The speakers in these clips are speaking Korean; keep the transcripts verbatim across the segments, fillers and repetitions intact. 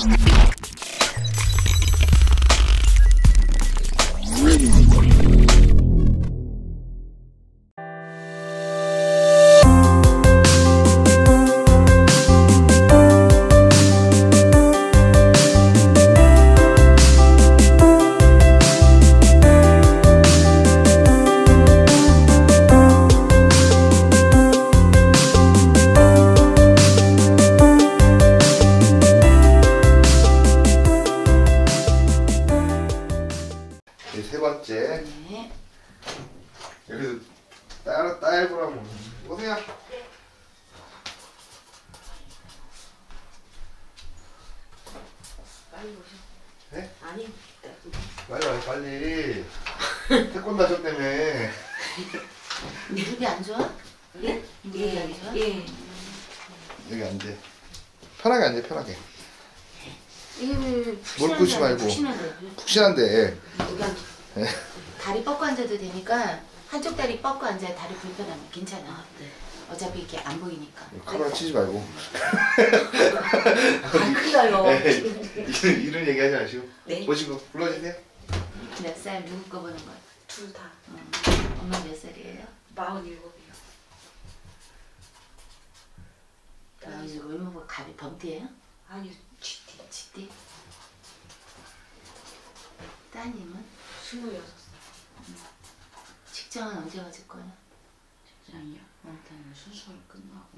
세 번째. 네. 여기서 따, 따해보라고. 오세요. 빨리 오셔. 네? 아니. 빨리 와요, 빨리. 태권도 하셨다며. 무릎이 안 좋아? 예? 무릎이 안 좋아? 예. 여기 앉아. 편하게 앉아, 편하게. 이거를 뭘 끄지 말고. 푹신한데. 푹신한데. 여기 앉아. 네. 다리 뻗고 앉아도 되니까 한쪽 다리 뻗고 앉아야 다리 불편하면 괜찮아. 아, 네. 어차피 이렇게 안 보이니까. 카메라 치지 말고. 아, 그래요. 이런, 이런 얘기 하지 마시고. 네. 보시고 불러주세요. 몇 살 누구 거 보는 거야? 둘 다. 어. 엄마 몇 살이에요? 마흔일곱이요. 아, 이거 외모가 가비 범띠예요? 아니요, 쥐띠. 쥐띠? 따님은? 스물여섯 살. 직장은 언제 가질 거야? 직장이요? 일단 수술 끝나고.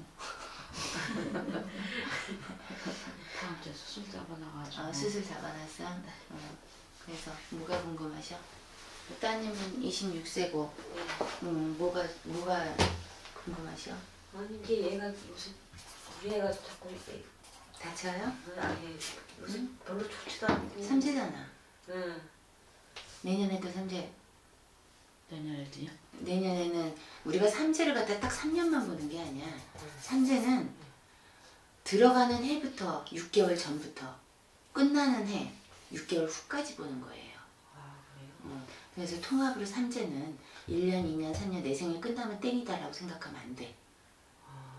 다음 주에 수술 잡아놔가지고. 아, 수술 잡아놨어? 네. 어. 그래서 뭐가 궁금하셔? 따님은 이십육 세고 네. 음, 뭐가 뭐가 궁금하셔? 아니 이게 얘가 요새 우리 애가 자꾸 이렇게 다쳐요? 아니 요새 응? 별로 좋지도 않고. 삼재잖아. 응. 내년에도 삼재. 내년에도요? 내년에는 우리가 삼재를 갖다 딱 삼 년만 보는 게 아니야. 응. 삼재는 들어가는 해부터 육 개월 전부터 끝나는 해 육 개월 후까지 보는 거예요. 아 그래요? 어, 그래서 통합으로 삼재는 일 년, 이 년, 삼 년 내 생일 끝나면 땡이다라고 생각하면 안 돼. 아.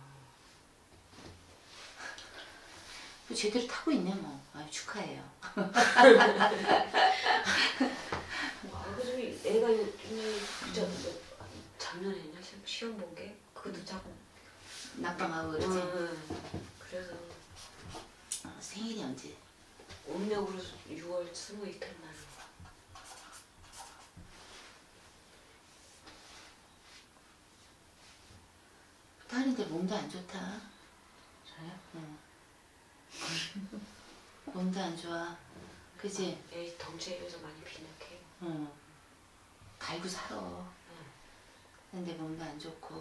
제대로 타고 있네 뭐. 아유 축하해요. 아 그래서 애가 요즘에 그저 작년에냐 시험 본 게 그것도 자꾸 낙방하고 그러지? 응. 그래서 어, 생일이 언제? 음력으로 유월 스물이틀 날. 딸인데 몸도 안 좋다. 저요? 응. 몸도 안 좋아. 그지? 애 덩치에 비해서 많이 빈약해요. 응. 갈고 살아. 응. 근데 몸도 안 좋고.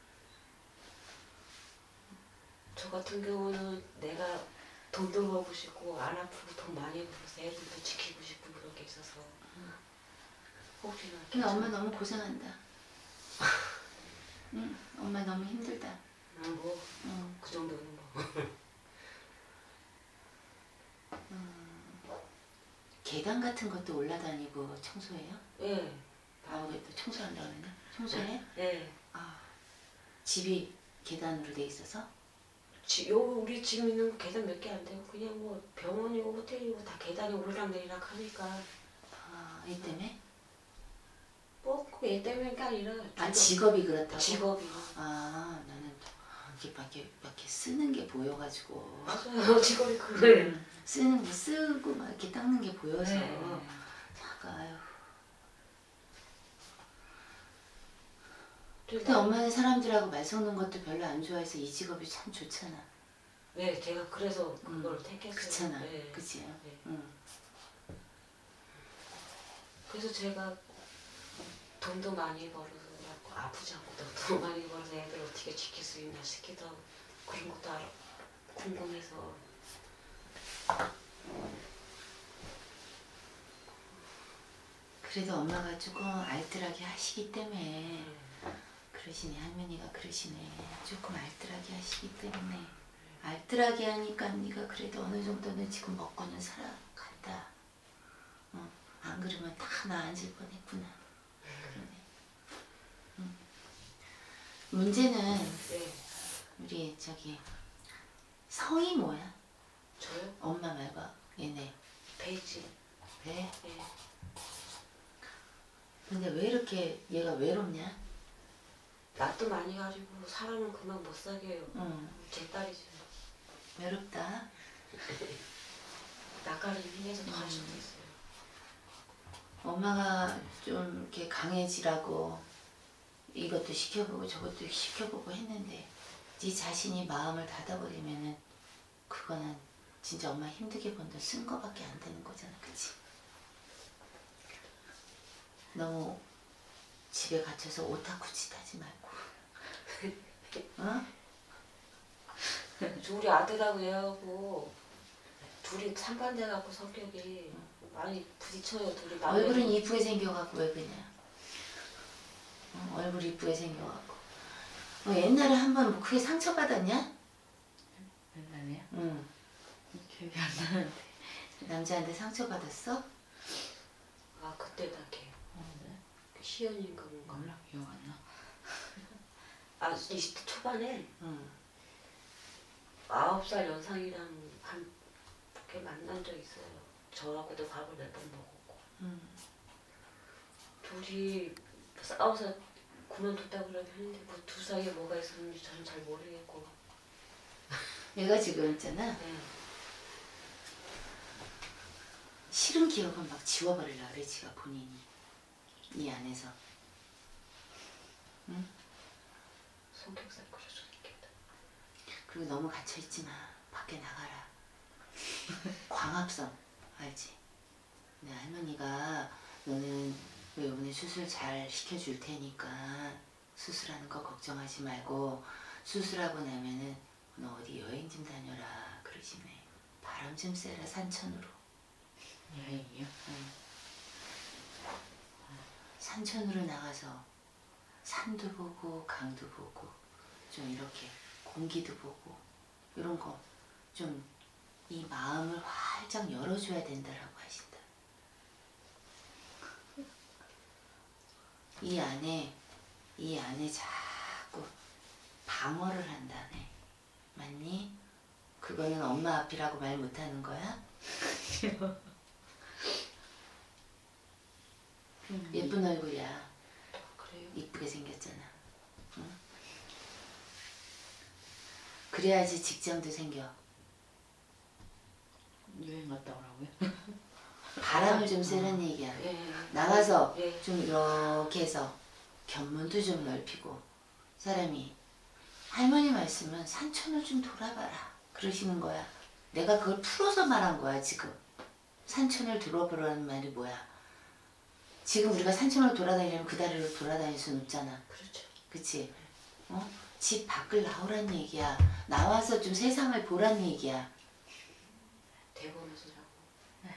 저 같은 경우는 내가 돈도 벌고 싶고 안 아프고 돈 많이 벌어서 애들도 지키고 싶고 그런 게 있어서 혹시나. 근데 엄마 너무 고생한다. 응, 엄마 너무 힘들다. 아, 뭐, 응. 그 정도는 뭐. 음, 계단 같은 것도 올라다니고 청소해요? 예. 아, 왜 또 청소한다고 그러냐? 청소해? 예. 아, 집이 계단으로 돼 있어서? 지, 요 우리 지금 있는 거 계단 몇 개 안 되고 그냥 뭐 병원이고 호텔이고 다 계단이 오르락내리락 하니까. 아, 이 때문에? 뭐얘 때문에가 아니라. 아, 직업이 그렇다고? 직업이. 아, 나는 이렇게 밖에, 밖에 쓰는 게 보여가지고. 맞아요. 직업이 그거예요. 음, 쓰는 거 쓰고 막 이렇게 닦는 게 보여서. 네. 잠깐, 아유. 근데 근데 엄마는 사람들하고 말 섞는 것도 별로 안 좋아해서 이 직업이 참 좋잖아. 네, 제가 그래서 그걸 음, 택했어요. 그렇잖아. 네. 그치? 네. 응. 그래서 제가 돈도 많이 벌어서 아프지 않고 돈 많이 벌어서 애들 어떻게 지킬 수 있나 싶기도 하고 그런 것도 알아, 궁금해서. 그래도 엄마가 조금 알뜰하게 하시기 때문에 그러시네. 할머니가 그러시네. 조금 알뜰하게 하시기 때문에 알뜰하게 하니까 네가 그래도 어느 정도는 지금 먹고는 살아간다. 어, 안 그러면 다 나 앉을 뻔했구나. 그러네. 응. 문제는 네. 우리 저기 성이 뭐야? 저요? 엄마 말고 근데 왜 이렇게 얘가 외롭냐? 낯도 많이 가지고 사람은 그만 못 사게 해요. 응. 제 딸이지. 외롭다. 낯가림 힘내서 더 할 수도 음. 있어요. 엄마가 좀 이렇게 강해지라고 이것도 시켜보고 저것도 시켜보고 했는데 네 자신이 마음을 닫아버리면은 그거는 진짜 엄마 힘들게 번 돈 쓴 거밖에 안 되는 거잖아, 그치? 너무 집에 갇혀서 오타쿠 짓 하지 말고 어? 둘이 아들하고 얘하고 둘이 상반돼갖고 성격이 많이 부딪혀요. 둘이 남녀- 얼굴은 이쁘게 생겨갖고 왜 그냥 어? 얼굴 이쁘게 생겨갖고 어, 옛날에 한 번 뭐 크게 상처받았냐? 옛날에요? 응. 기억이 안 나는데. 남자한테 상처받았어? 아 그때 딱해. 어, 네? 시연인가 뭔가. 몰라, 기억 안 나. 아 이십 대 초반에 응. 아홉 살 연상이랑 한 개 만난 적 있어요. 저하고도 밥을 몇 번 먹었고. 응. 둘이 싸워서 그만뒀다고 그러긴 했는데 뭐 두 사이에 뭐가 있었는지 저는 잘 모르겠고. 얘가 지금 있잖아. 네. 싫은 기억은 막 지워버리려 그래 지가 본인이 이 안에서. 응? 성격상 그럴 수 있겠다. 그리고 너무 갇혀있지 마. 밖에 나가라. 광합성 알지? 내 할머니가 너는 왜 이번에 수술 잘 시켜줄 테니까 수술하는 거 걱정하지 말고 수술하고 나면은 너 어디 여행 좀 다녀라 그러시네. 바람 좀 쐬라 산천으로. 여행이요? 응. 산천으로 나가서 산도 보고 강도 보고 좀 이렇게 공기도 보고 이런 거 좀 이 마음을 활짝 열어줘야 된다라고 하신다. 이 안에 이 안에 자꾸 방어를 한다네. 맞니? 그거는 엄마 앞이라고 말 못하는 거야? 예쁜 얼굴이야. 그래요? 이쁘게 생겼잖아. 응? 그래야지 직장도 생겨. 여행 갔다 오라고요? 바람을 좀 쐬는 얘기야. 예. 나가서 예. 좀 이렇게 해서 견문도 좀 넓히고 사람이 할머니 말씀은 산천을 좀 돌아봐라 그러시는 거야. 내가 그걸 풀어서 말한 거야 지금. 산천을 돌아보라는 말이 뭐야. 지금 우리가 산천을 돌아다니려면 그 다리를 돌아다닐 수는 없잖아. 그렇죠. 그치? 어? 집 밖을 나오란 얘기야. 나와서 좀 세상을 보란 얘기야. 대본에서 자고.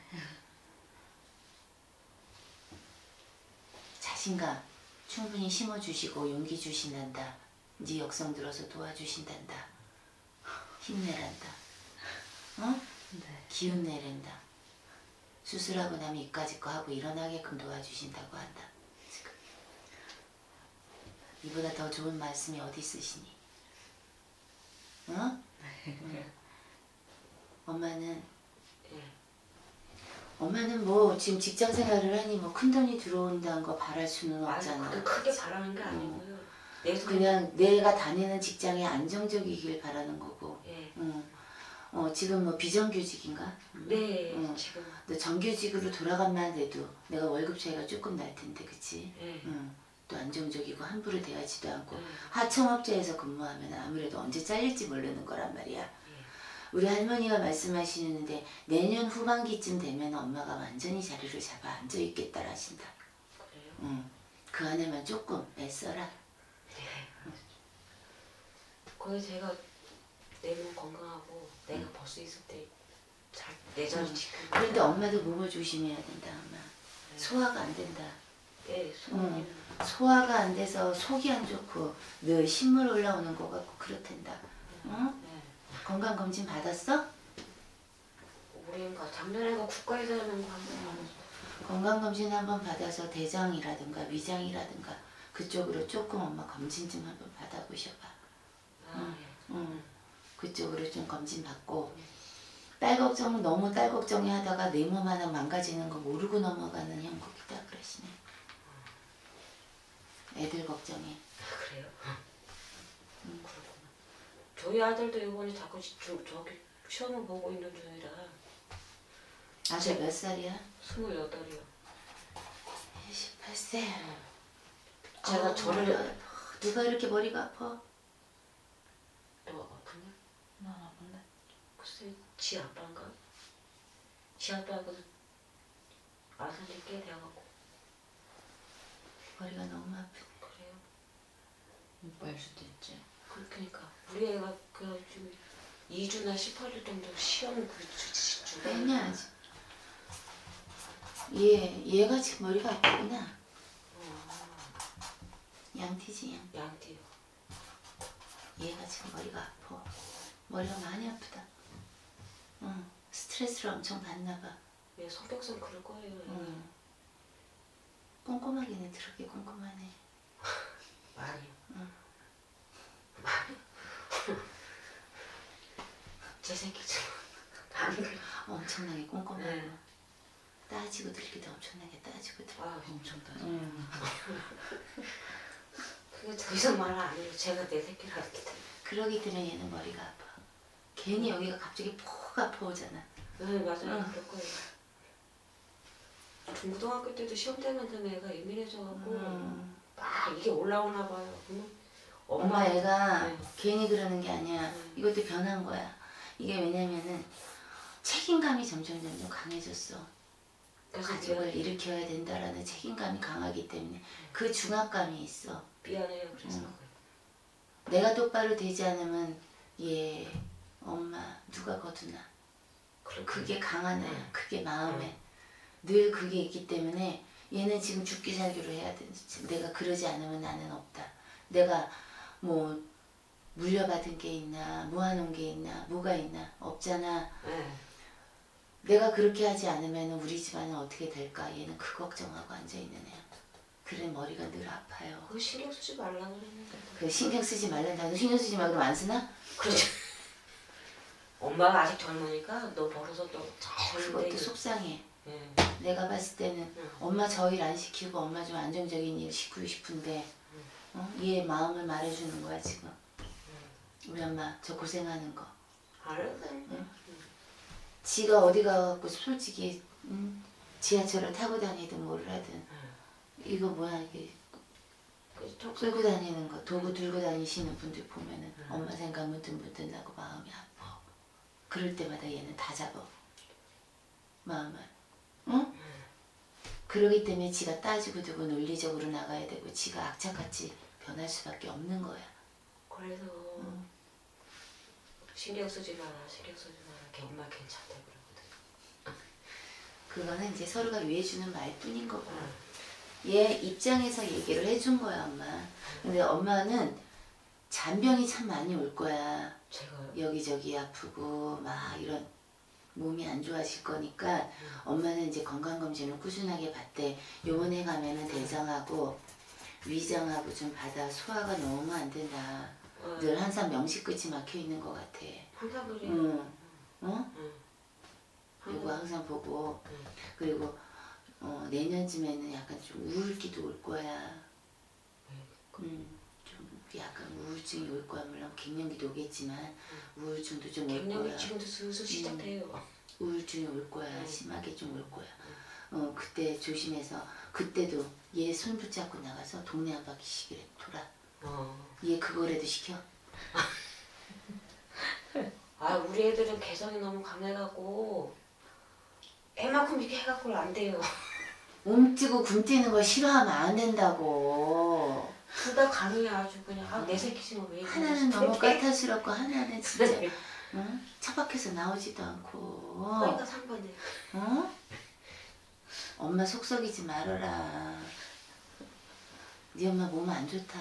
자신감 충분히 심어주시고 용기 주신단다. 네 역성 들어서 도와주신단다. 힘내란다. 어? 네. 기운 내란다. 수술하고 나면 이까짓 거 하고 일어나게끔 도와주신다고 한다. 지금. 이보다 더 좋은 말씀이 어디 있으시니? 어? 응. 엄마는 예. 엄마는 뭐 지금 직장 생활을 하니 뭐 큰 돈이 들어온다는 거 바랄 수는 아니 없잖아. 그게 크게 바라는 게 아니고요. 내 손. 그냥 내가 다니는 직장이 안정적이길 바라는 거고. 예. 응. 어, 지금 뭐 비정규직인가? 응. 네. 응. 지금. 너 정규직으로 돌아간만 해도 내가 월급 차이가 조금 날 텐데, 그치? 예. 응. 또 안정적이고 함부로 대하지도 않고 예. 하청업체에서 근무하면 아무래도 언제 잘릴지 모르는 거란 말이야. 우리 할머니가 말씀하시는데 내년 후반기쯤 되면 엄마가 완전히 자리를 잡아 앉아 있겠다 하신다. 그래요? 응. 그 안에만 조금 애써라. 거의 제가 내 몸 건강하고 내가 벌 수 있을 때 잘 내 자리 응. 지키고. 그런데 엄마도 몸을 조심해야 된다, 엄마. 소화가 안 된다. 예. 소원이는. 소화가 안 돼서 속이 안 좋고 늘 신물 올라오는 것 같고 그렇단다. 응? 네. 건강검진 받았어? 올해인가 작년에가 국가에서 하는 거 한번. 건강검진 한번 받아서 대장이라든가 위장이라든가 그쪽으로 조금 엄마 검진 좀 한번 받아보셔봐. 아, 예. 응. 그쪽으로 좀 검진 받고 딸 걱정 너무 딸 걱정이 하다가 내 몸 하나 망가지는 거 모르고 넘어가는 형국이다 그러시네. 애들 걱정해. 아, 그래요? 음, 그렇구나. 저희 아들도 이번에 자꾸 지- 저, 저기 시험을 보고 있는 중이라. 아들 몇 살이야? 스물여덟이요. 십팔 세. 제가 어, 저를 머리가 아파. 누가 이렇게 머리가 아파? 너 아프냐? 난 아픈데. 글쎄 지 아빠인가? 지 아빠가 아산지 꽤 돼갖고. 머리가 너무 아파. 그래요? 오빠일 수도 있지. 그러니까 우리 애가 그 지금 이 주나 십팔 일 정도 시험 그 주, 주, 주가 했냐 아직? 얘 얘가 지금 머리가 아프구나. 양티지 양. 양띠요. 얘가 지금 머리가 아파. 머리가 많이 아프다. 응. 스트레스를 엄청 받나 봐. 얘 성격상 그럴 거예요. 응. 꼼꼼하기는 더럽게 꼼꼼하네. 많이. 응. 많이. 제 새끼죠. 안 그래. 엄청나게 꼼꼼하고 네. 따지고 들기도 엄청나게 따지고 들고. 아, 엄청 따져. 응. 그게 더 이상 말 안 해요. 제가 내 새끼를 알기 때문에. 그러기 때문에 얘는 머리가 아파. 괜히 여기가 갑자기 푹 아파오잖아. 네 맞아요. 응. 그럴 거예요. 중고등학교 때도 시험 때만 되면 애가 예민해져갖고 음. 막 이게 올라오나 봐요. 그러면 엄마 애가 네. 괜히 그러는 게 아니야. 음. 이것도 변한 거야. 이게 왜냐면은 책임감이 점점 점점 강해졌어. 그래서 가족을 미안, 일으켜야 된다라는 책임감이 강하기 때문에 그 중압감이 있어. 미안해요. 그래서 음. 내가 똑바로 되지 않으면 얘 엄마 누가 거두나. 그렇게 그게 강한 애야. 음. 그게 마음에 늘 그게 있기 때문에 얘는 지금 죽기 살기로 해야 돼. 내가 그러지 않으면 나는 없다. 내가 뭐 물려받은 게 있나 모아놓은 게 있나 뭐가 있나 없잖아. 네. 내가 그렇게 하지 않으면 우리 집안은 어떻게 될까. 얘는 그 걱정하고 앉아있는 애야. 그래 머리가 늘 아파요. 그거 신경 쓰지 말라고 그랬는데. 그 신경 쓰지 말란다. 너 신경 쓰지 마 그러면 안 쓰나? 그렇죠. 엄마가 아직 젊으니까 너 벌어서 너잘 그것도 속상해. 예. 내가 봤을 때는 응. 엄마 저 일 안 시키고 엄마 좀 안정적인 일 시키고 싶은데 어? 얘 마음을 말해주는 거야 지금. 우리 엄마 저 고생하는 거. 알아요. 응. 지가 어디 가갖고 솔직히 응? 지하철을 타고 다니든 뭐를 하든 이거 뭐야 이게 그렇죠. 끌고 다니는 거 도구 들고 다니시는 분들 보면은 엄마 생각 문득문득 나고 마음이 아파. 그럴 때마다 얘는 다 잡아 마음을. 응? 그러기 때문에 지가 따지고 두고 논리적으로 나가야 되고 지가 악착같이 변할 수밖에 없는 거야. 그래서 응. 신경 쓰지 마라. 신경 쓰지 마라. 걔 엄마 괜찮다 그러거든. 그거는 이제 서로가 위해주는 말뿐인 거고 응. 얘 입장에서 얘기를 해준 거야 엄마. 근데 엄마는 잔병이 참 많이 올 거야. 제가요. 여기저기 아프고 막 이런 몸이 안 좋아질 거니까 엄마는 이제 건강검진을 꾸준하게 받대. 요번에 가면은 대장하고 위장하고 좀 받아. 소화가 너무 안 된다. 어, 늘 항상 명식 끝이 막혀 있는 것 같아. 항상 그래요. 응. 어? 응. 이거 항상. 항상 보고 응. 그리고 어, 내년쯤에는 약간 좀 우울기도 올 거야. 음, 좀 약간 우울증이 올 거야. 물론 갱년기도 오겠지만 우울증도 좀 올 갱년기 거야. 지금도 슬슬 시작돼요. 우울증이 올 거야. 음. 심하게 좀 올 거야. 어, 그때 조심해서 그때도 얘 손 붙잡고 나가서 동네 한 바퀴씩 돌아. 어. 얘 그거라도 시켜. 아 우리 애들은 개성이 너무 강해갖고 애만큼 이렇게 해갖고는 안 돼요. 움뜨고 굶뜨는 거 싫어하면 안 된다고. 둘 다 강해 아주 그냥. 아, 내 새끼지만 왜 이러지? 하나는 너무 까탈스럽고 하나는 진짜 네. 응? 처박혀서 나오지도 않고. 그러니까 상관해. 어? 엄마 속 썩이지 말아라. 네 엄마 몸 안 좋다.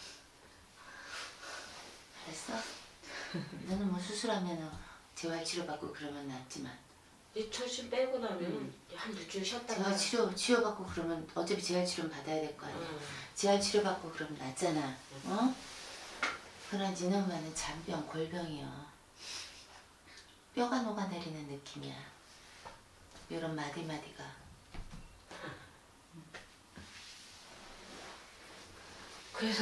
알았어? 너는 뭐 수술하면 재활치료받고 그러면 낫지만 이 철심 빼고 나면 음. 한 일주일 쉬었다가. 재활치료 치료받고 그러면 어차피 재활치료는 받아야 될 거 아니야. 응. 재활치료받고 그러면 낫잖아. 어? 그러나 네 엄마는 잔병, 골병이야. 뼈가 녹아내리는 느낌이야. 이런 마디마디가. 그래서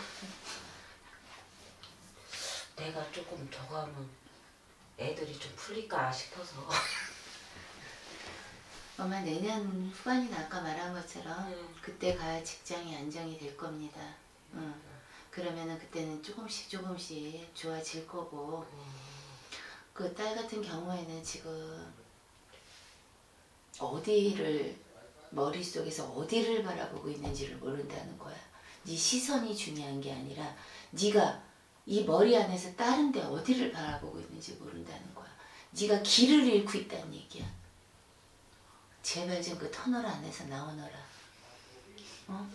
내가 조금 저거 하면 애들이 좀 풀릴까 싶어서. 엄마 내년 후반이나 아까 말한 것처럼 음. 그때 가야 직장이 안정이 될 겁니다. 응. 그러면은 그때는 조금씩 조금씩 좋아질 거고 그 딸 같은 경우에는 지금 어디를 머릿속에서 어디를 바라보고 있는지를 모른다는 거야. 네 시선이 중요한 게 아니라 네가 이 머리 안에서 다른 데 어디를 바라보고 있는지 모른다는 거야. 네가 길을 잃고 있다는 얘기야. 제발 좀 그 터널 안에서 나오너라. 어?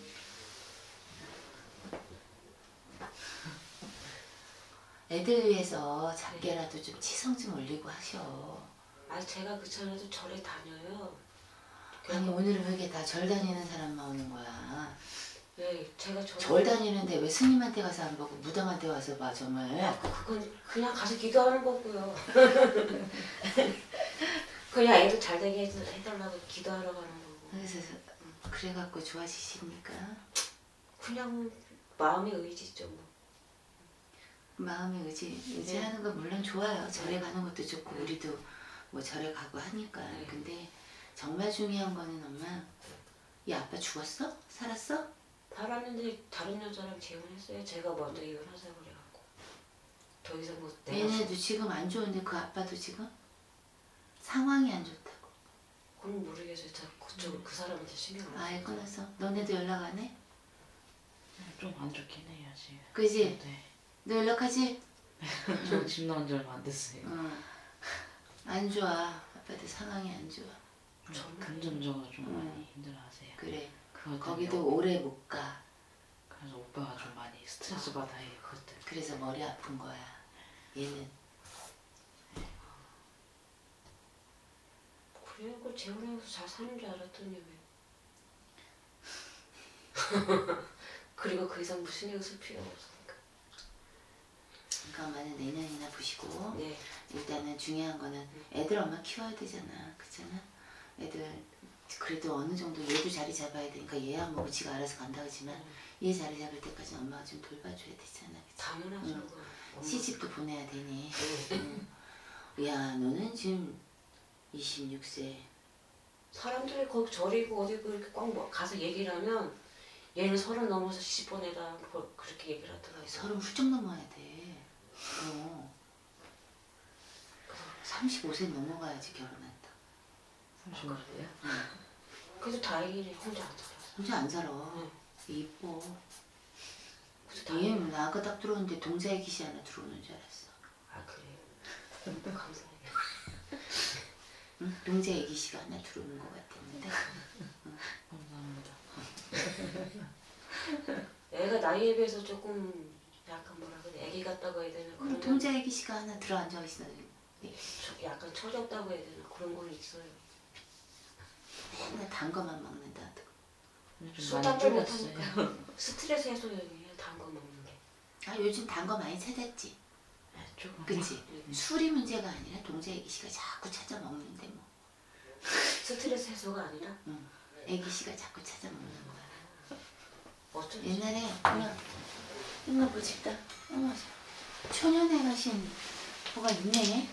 애들 위해서 작게라도 좀 치성 좀 올리고 하셔. 아 제가 그전에도 절에 다녀요. 아니 오늘은 왜 이렇게 다 절 다니는 사람만 오는 거야? 네, 제가 절, 절 다니는데 왜 스님한테 가서 안 보고 무당한테 와서 봐 정말? 아, 그건 그냥 가서 기도하는 거고요. 그냥 애들 잘 되게 해달- 해달라고 기도하러 가는 거고. 그래서 그래갖고 좋아지십니까? 그냥 마음의 의지죠 뭐. 마음의 의지, 의지하는 건 물론 좋아요. 절에 가는 것도 좋고 우리도 뭐 절에 가고 하니까. 네. 근데 정말 중요한 거는 엄마, 이 아빠 죽었어? 살았어? 살았는데 다른 여자랑 재혼했어요. 제가 먼저 이혼하자고 그래갖고. 더 이상 뭐 내가 얘네도 지금 안 좋은데 그 아빠도 지금 상황이 안 좋다고. 그건 모르겠어요. 저 그쪽을 그 사람한테 신경 안 아예 써서. 끊었어. 너네도 연락 안 해? 좀 안 좋긴 해요 지금. 그지? 네. 너 연락하지? 저집 나온 지 얼마 안 됐어요. 응. 안 좋아. 아빠도 상황이 안 좋아. 정말. 금전적으로 좀 음. 많이 힘들어하세요. 그래. 그것 거기도 때문에 오래 못 가. 그래서 오빠가 좀 많이 스트레스 받아요 그것 때문에. 그래서 머리 아픈 거야. 얘는. 그래 그 재혼해서 잘 사는 줄 알았더니 왜. 그리고 그 이상 무슨 일을 쓸 필요가 없으니까. 그러니까 엄마는 내년이나 보시고 네. 일단은 중요한 거는 애들 엄마 키워야 되잖아. 그렇잖아? 애들 그래도 어느 정도 얘도 자리 잡아야 되니까 얘야 뭐 지가 알아서 간다 하지만 얘 자리 잡을 때까지 엄마가 좀 돌봐줘야 되잖아. 그치? 당연하죠. 응. 그건. 엄마. 시집도 보내야 되니. 네. 응. 야 너는 지금 이십육 세. 사람들이 거기 절이고 어디고 이렇게 꽉 뭐 가서 얘기를 하면 얘는 서른 넘어서 시집 보내다 뭐 그렇게 얘기를 하더라고요. 서른 훌쩍 넘어야 돼. 어. 삼십오 세 넘어가야지 결혼한다. 삼십오 세요? 그래도 다행이네. 혼자 안 살아서. 혼자 안 살아. 응. 이뻐. 그래서 다행이네. 얘는 나 아까 딱 들어오는데 동자의 기시 하나 들어오는 줄 알았어. 아 그래요? 감사해요. 응? 동자의 기시가 하나 들어오는 것 같았는데. 감사합니다. 애가 나이에 비해서 조금 약간 뭐라 그래 애기 같다고 해야 되나 응, 그런 동자의 기시가 하나 들어앉아 있어. 저- 약간 처졌다고 해야 되나 그런 건 있어요. 맨날 단 거만 먹는다. 좀 술 많이 담배 줄였어요. 못하니까 스트레스 해소용이에요. 단 거 먹는 게. 아 요즘 단 거 많이 찾았지. 네, 조금. 그치? 음. 술이 문제가 아니라 동자의 기시가 자꾸 찾아 먹는데 뭐. 스트레스 해소가 아니라 응. 애기씨가 자꾸 찾아 먹는 거야. 어쩐지. 옛날에 어머 이거 뭐 집다. 어머 초년에 가신 뭐가 있네.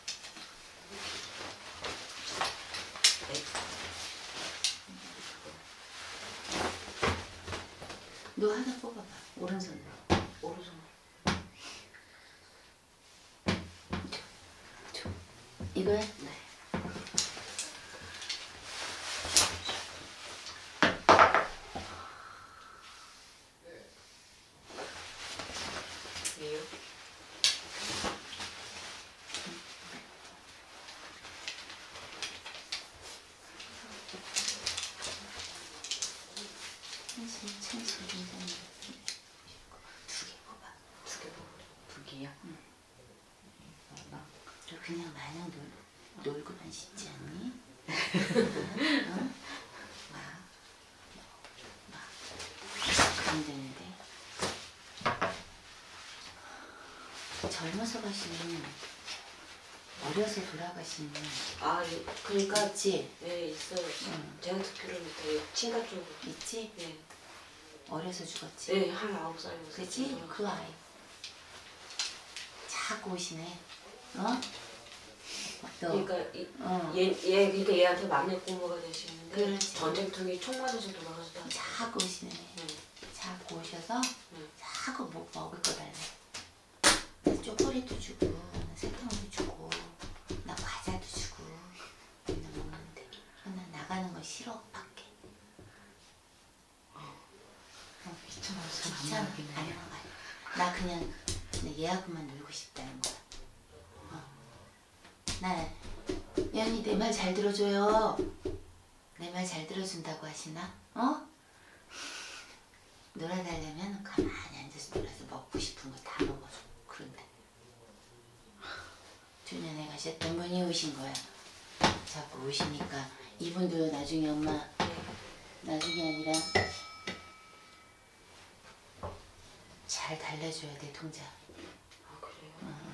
너 하나 뽑아봐. 오른손으로. 오른손. 저, 이거야? 네. 왜요? 천신, 천신, 굉장히 두개 뽑아. 두 개 먹어요. 두 개요? 응. 하나. 너 그냥 마냥 놀, 놀고만 싶지 않니? 어? 막, 막. 그럼 되는데 젊어서 가시는 어려서 돌아가시는 아, 예, 그러니까 있지? 네 있어요. 응. 제가 듣기로는 그 친가 쪽으로. 있지? 네. 어려서 죽었지. 네, 한 아홉 살이었어요. 그치? 그 아이. 자꾸 오시네. 어? 너. 그러니까 이, 어. 얘, 얘 그러니까 얘한테 막내 꼬모가 되시는데 그렇지. 전쟁통에 총 맞아서 돌아가서도 하죠. 자꾸 오시네. 네. 자꾸 오셔서 네. 자꾸 뭐 먹을 거 달래. 그래서 초콜릿도 주고 나는 설탕도 주고 나 과자도 주고 맨날 먹는데 난 나가는 거 싫어 밖에. 귀찮아서 잘안 귀찮아. 나가긴 안 해. 나가요. 나 그냥 그냥 얘하고만 놀고 싶다는 거야. 어. 나 연이 내 말 잘 들어줘요. 내 말 잘 들어준다고 하시나? 어? 놀아달라면 가만히 앉아서 놀아서 먹고 싶은 거 다 먹어줘. 그런데 조년에 가셨던 분이 오신 거야. 자꾸 오시니까 이분도 나중에 엄마 나중에 아니라 잘 달래줘야 돼 동자. 아 그래요?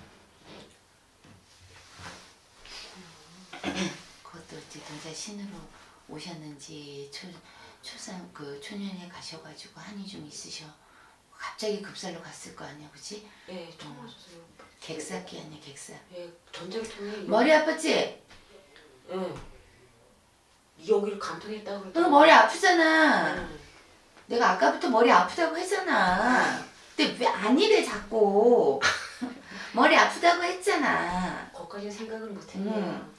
그것도 어찌 동자 신으로 오셨는지 초, 초상 그 초년에 가셔가지고 한이 좀 있으셔. 갑자기 급살로 갔을 거 아니야, 그치? 네, 총 맞았어요. 객사기 아니야, 객사. 예, 전쟁통에 머리 아팠지? 예. 여기를 간통했다고 너 그러더라고요. 머리 아프잖아. 네. 내가 아까부터 머리 아프다고 했잖아. 근데 왜 아니래 자꾸. 머리 아프다고 했잖아. 거기까지 생각을 못했네요. 응.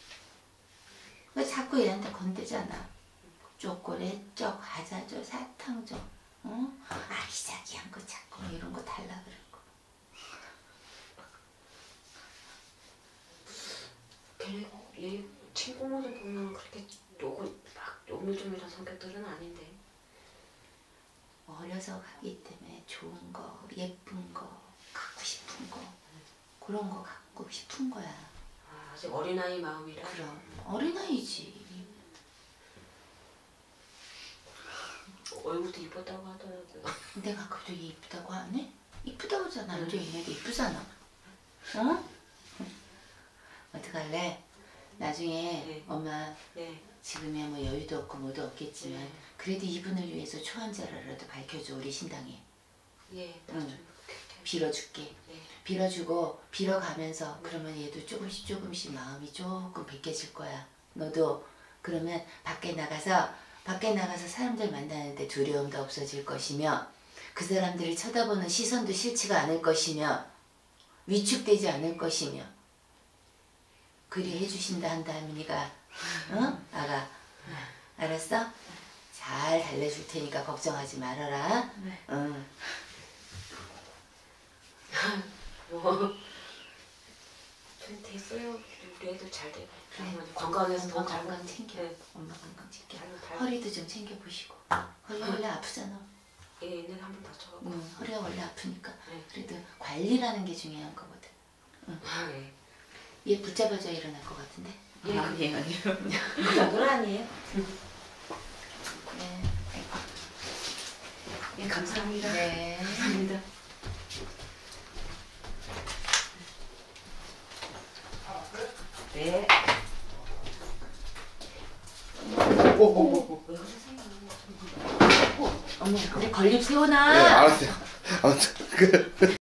왜 자꾸 얘한테 건드잖아. 초콜릿 줘, 과자 줘, 사탕 줘. 어? 아기자기한 거 자꾸 이런 거 달라 그러고. 걔네 얘 친구모들 보면 그렇게 요거 막 요물조물한 성격들은 아닌데. 어려서 가기 때문에 좋은 거, 예쁜 거, 갖고 싶은 거 그런 거 갖고 싶은 거야. 아, 아직 어린아이 마음이라. 그럼 어린아이지. 얼굴도 이뻤다고 하더라고요. 내가 갑자기 이쁘다고 하네? 이쁘다고 하잖아. 요즘 얘네도 이쁘잖아. 어? 어떡할래? 나중에 네. 엄마 네. 지금이야 뭐 여유도 없고 뭐도 없겠지만 네. 그래도 이분을 위해서 초한자라도 밝혀줘 우리 신당에. 예, 응. 나좀 빌어줄게. 네. 빌어주고 빌어가면서 그러면 얘도 조금씩 조금씩 마음이 조금 벗겨질 거야. 너도 그러면 밖에 나가서 밖에 나가서 사람들 만나는데 두려움도 없어질 것이며 그 사람들을 쳐다보는 시선도 싫지가 않을 것이며 위축되지 않을 것이며 그리 해주신다 한다 할머니가. 응? 아가 알았어? 잘 달래줄 테니까 걱정하지 말아라. 네. 응. 뭐 좀 됐어요. 우리 애들 잘 되고. 그래. 건강해서 엄마 더 잘. 건강 챙겨. 네. 엄마 건강 챙겨. 잘, 잘. 허리도 좀 챙겨보시고. 허리 원래 아프잖아. 예, 옛날에 한 번 다쳐갖고. 응, 허리가 원래 아프니까. 네. 그래도 관리라는 게 중요한 거거든. 아, 예. 얘 붙잡아져 일어날 것 같은데? 예. 아니에요, 아니에요. 그 정도는 아니에요. 네. 예, 감사합니다. 네. 감사합니다. 네. 오오오. 왜 그러세요? 어머, 우리 걸립 네 세워놔. 알았어요. 아무튼 그.